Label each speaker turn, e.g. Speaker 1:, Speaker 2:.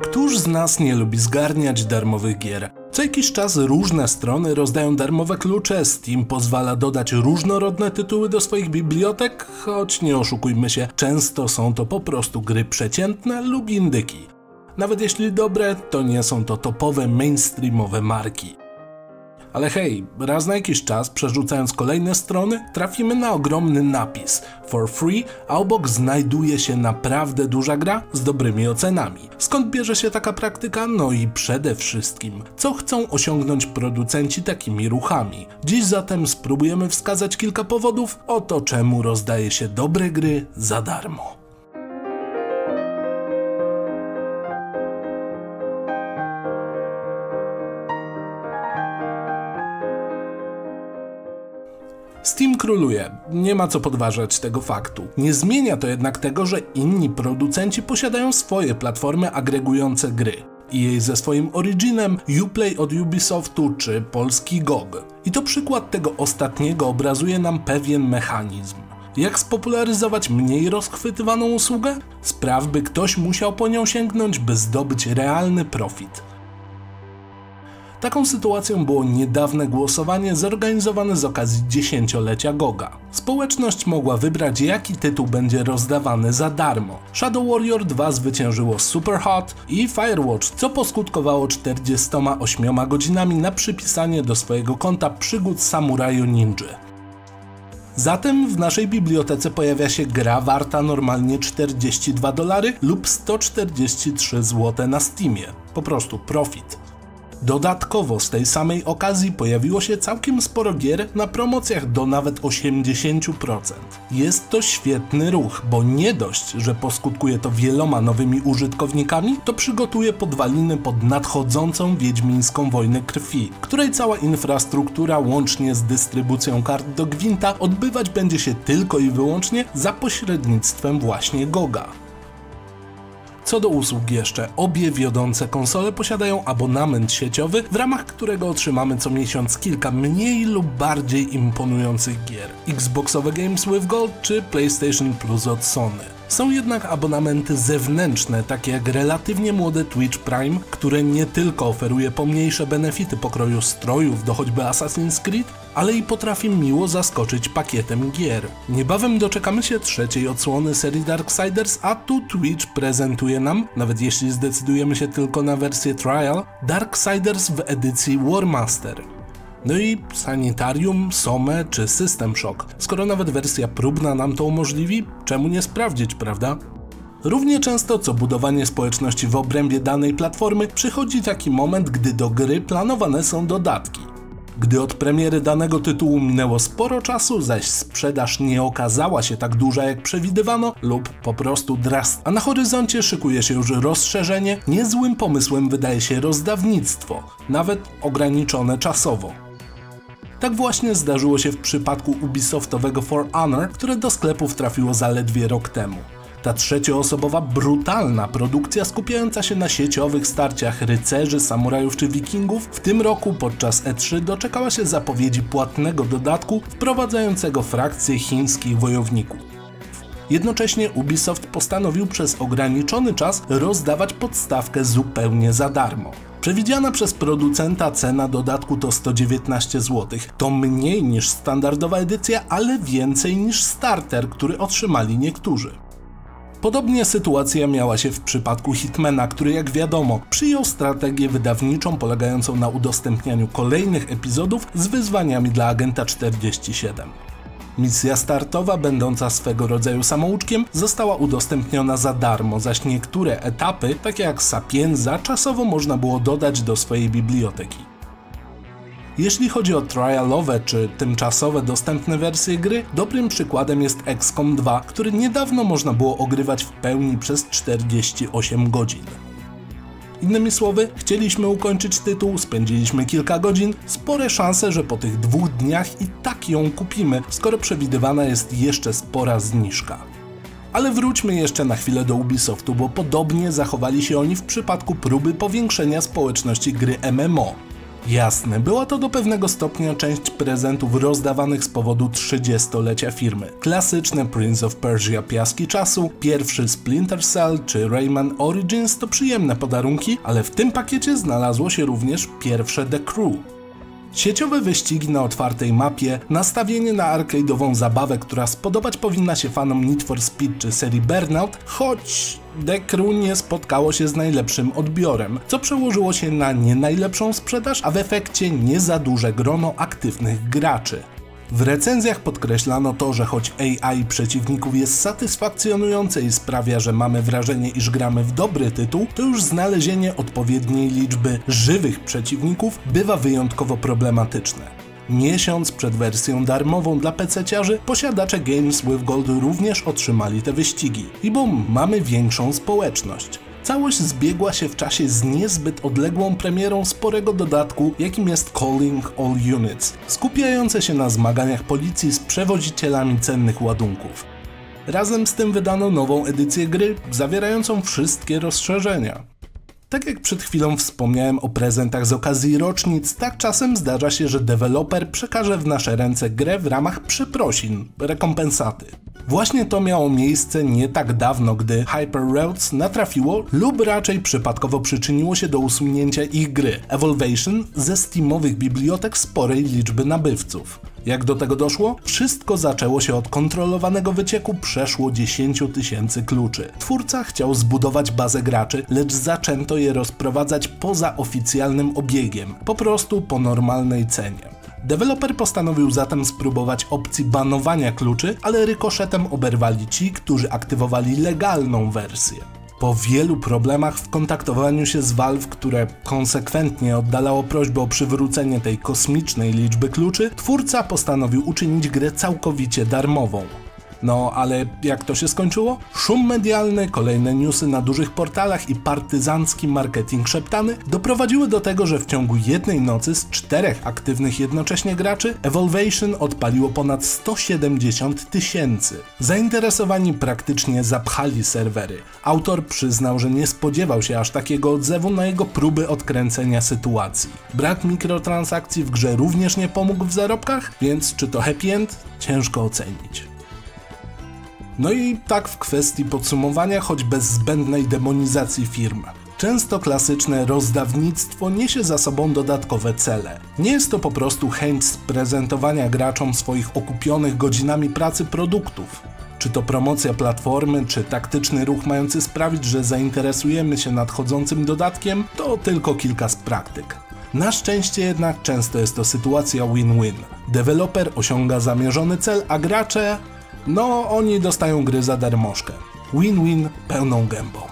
Speaker 1: Któż z nas nie lubi zgarniać darmowych gier? Co jakiś czas różne strony rozdają darmowe klucze, Steam pozwala dodać różnorodne tytuły do swoich bibliotek, choć nie oszukujmy się, często są to po prostu gry przeciętne lub indyki. Nawet jeśli dobre, to nie są to topowe, mainstreamowe marki. Ale hej, raz na jakiś czas, przerzucając kolejne strony, trafimy na ogromny napis for free, a obok znajduje się naprawdę duża gra z dobrymi ocenami. Skąd bierze się taka praktyka? No i przede wszystkim, co chcą osiągnąć producenci takimi ruchami? Dziś zatem spróbujemy wskazać kilka powodów, oto czemu rozdaje się dobre gry za darmo. Steam króluje, nie ma co podważać tego faktu. Nie zmienia to jednak tego, że inni producenci posiadają swoje platformy agregujące gry. EA ze swoim Originem, Uplay od Ubisoftu czy polski GOG. I to przykład tego ostatniego obrazuje nam pewien mechanizm. Jak spopularyzować mniej rozchwytywaną usługę? Spraw, by ktoś musiał po nią sięgnąć, by zdobyć realny profit. Taką sytuacją było niedawne głosowanie zorganizowane z okazji 10-lecia GOG-a. Społeczność mogła wybrać, jaki tytuł będzie rozdawany za darmo. Shadow Warrior 2 zwyciężyło Superhot i Firewatch, co poskutkowało 48 godzinami na przypisanie do swojego konta przygód Samuraju Ninja. Zatem w naszej bibliotece pojawia się gra warta normalnie $42 lub 143 zł na Steamie. Po prostu profit. Dodatkowo z tej samej okazji pojawiło się całkiem sporo gier na promocjach do nawet 80%. Jest to świetny ruch, bo nie dość, że poskutkuje to wieloma nowymi użytkownikami, to przygotuje podwaliny pod nadchodzącą wiedźmińską wojnę krwi, której cała infrastruktura łącznie z dystrybucją kart do Gwinta odbywać będzie się tylko i wyłącznie za pośrednictwem właśnie GOG-a. Co do usług jeszcze, obie wiodące konsole posiadają abonament sieciowy, w ramach którego otrzymamy co miesiąc kilka mniej lub bardziej imponujących gier. Xboxowe Games with Gold czy PlayStation Plus od Sony. Są jednak abonamenty zewnętrzne, takie jak relatywnie młode Twitch Prime, które nie tylko oferuje pomniejsze benefity pokroju strojów do choćby Assassin's Creed, ale i potrafi miło zaskoczyć pakietem gier. Niebawem doczekamy się trzeciej odsłony serii Darksiders, a tu Twitch prezentuje nam, nawet jeśli zdecydujemy się tylko na wersję Trial, Darksiders w edycji War Master. No i Sanitarium, Some czy System Shock. Skoro nawet wersja próbna nam to umożliwi, czemu nie sprawdzić, prawda? Równie często co budowanie społeczności w obrębie danej platformy przychodzi taki moment, gdy do gry planowane są dodatki. Gdy od premiery danego tytułu minęło sporo czasu, zaś sprzedaż nie okazała się tak duża jak przewidywano lub po prostu a na horyzoncie szykuje się już rozszerzenie, niezłym pomysłem wydaje się rozdawnictwo, nawet ograniczone czasowo. Tak właśnie zdarzyło się w przypadku Ubisoftowego For Honor, które do sklepów trafiło zaledwie rok temu. Ta trzecioosobowa, brutalna produkcja skupiająca się na sieciowych starciach rycerzy, samurajów czy wikingów w tym roku podczas E3 doczekała się zapowiedzi płatnego dodatku wprowadzającego frakcję chińskich wojowników. Jednocześnie Ubisoft postanowił przez ograniczony czas rozdawać podstawkę zupełnie za darmo. Przewidziana przez producenta cena dodatku to 119 zł. To mniej niż standardowa edycja, ale więcej niż starter, który otrzymali niektórzy. Podobnie sytuacja miała się w przypadku Hitmana, który jak wiadomo przyjął strategię wydawniczą polegającą na udostępnianiu kolejnych epizodów z wyzwaniami dla Agenta 47. Misja startowa, będąca swego rodzaju samouczkiem, została udostępniona za darmo, zaś niektóre etapy, takie jak Sapienza, czasowo można było dodać do swojej biblioteki. Jeśli chodzi o trialowe czy tymczasowe dostępne wersje gry, dobrym przykładem jest XCOM 2, który niedawno można było ogrywać w pełni przez 48 godzin. Innymi słowy, chcieliśmy ukończyć tytuł, spędziliśmy kilka godzin, spore szanse, że po tych 2 dniach i tak ją kupimy, skoro przewidywana jest jeszcze spora zniżka. Ale wróćmy jeszcze na chwilę do Ubisoftu, bo podobnie zachowali się oni w przypadku próby powiększenia społeczności gry MMO. Jasne, była to do pewnego stopnia część prezentów rozdawanych z powodu 30-lecia firmy. Klasyczne Prince of Persia Piaski Czasu, pierwszy Splinter Cell czy Rayman Origins to przyjemne podarunki, ale w tym pakiecie znalazło się również pierwsze The Crew. Sieciowe wyścigi na otwartej mapie, nastawienie na arcade'ową zabawę, która spodobać powinna się fanom Need for Speed czy serii Burnout, choć The Crew nie spotkało się z najlepszym odbiorem, co przełożyło się na nie najlepszą sprzedaż, a w efekcie nie za duże grono aktywnych graczy. W recenzjach podkreślano to, że choć AI przeciwników jest satysfakcjonujące i sprawia, że mamy wrażenie, iż gramy w dobry tytuł, to już znalezienie odpowiedniej liczby żywych przeciwników bywa wyjątkowo problematyczne. Miesiąc przed wersją darmową dla PC-ciarzy posiadacze Games with Gold również otrzymali te wyścigi, i bum, mamy większą społeczność. Całość zbiegła się w czasie z niezbyt odległą premierą sporego dodatku, jakim jest Calling All Units, skupiające się na zmaganiach policji z przewozicielami cennych ładunków. Razem z tym wydano nową edycję gry, zawierającą wszystkie rozszerzenia. Tak jak przed chwilą wspomniałem o prezentach z okazji rocznic, tak czasem zdarza się, że deweloper przekaże w nasze ręce grę w ramach przeprosin, rekompensaty. Właśnie to miało miejsce nie tak dawno, gdy Hyper Roads natrafiło lub raczej przypadkowo przyczyniło się do usunięcia ich gry Evolvation ze steamowych bibliotek sporej liczby nabywców. Jak do tego doszło? Wszystko zaczęło się od kontrolowanego wycieku przeszło 10 000 kluczy. Twórca chciał zbudować bazę graczy, lecz zaczęto je rozprowadzać poza oficjalnym obiegiem, po prostu po normalnej cenie. Deweloper postanowił zatem spróbować opcji banowania kluczy, ale rykoszetem oberwali ci, którzy aktywowali legalną wersję. Po wielu problemach w kontaktowaniu się z Valve, które konsekwentnie oddalało prośbę o przywrócenie tej kosmicznej liczby kluczy, twórca postanowił uczynić grę całkowicie darmową. No ale jak to się skończyło? Szum medialny, kolejne newsy na dużych portalach i partyzancki marketing szeptany doprowadziły do tego, że w ciągu jednej nocy z 4 aktywnych jednocześnie graczy Evolvation odpaliło ponad 170 000. Zainteresowani praktycznie zapchali serwery. Autor przyznał, że nie spodziewał się aż takiego odzewu na jego próby odkręcenia sytuacji. Brak mikrotransakcji w grze również nie pomógł w zarobkach, więc czy to happy end? Ciężko ocenić. No i tak w kwestii podsumowania, choć bez zbędnej demonizacji firm. Często klasyczne rozdawnictwo niesie za sobą dodatkowe cele. Nie jest to po prostu chęć sprezentowania graczom swoich okupionych godzinami pracy produktów. Czy to promocja platformy, czy taktyczny ruch mający sprawić, że zainteresujemy się nadchodzącym dodatkiem, to tylko kilka z praktyk. Na szczęście jednak często jest to sytuacja win-win. Deweloper osiąga zamierzony cel, a gracze... no, oni dostają gry za darmożkę. Win-win pełną gębą.